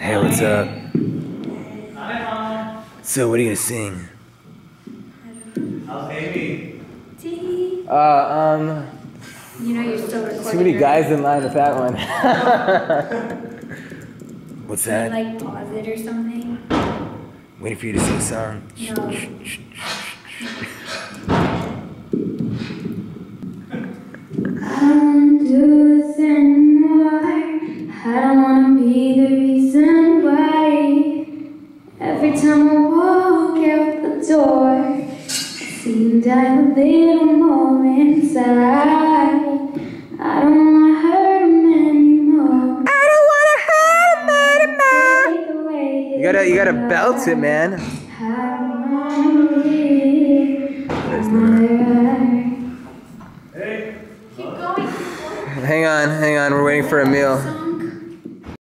Hey, what's up? So, what are you gonna sing? How's Amy? You know you're still recording. Too many guys in line with that one. What's that? Can you, like, pause it or something? Waiting for you to sing a song. No. I don't do this anymore. I don't wanna be the reason why. Every time I walk out the door, I see you die a little more inside. I don't wanna hurt him anymore. I don't wanna hurt him anymore. You gotta belt it, man. I don't wanna live my life. Hey. Keep going. Hang on, we're waiting for a meal.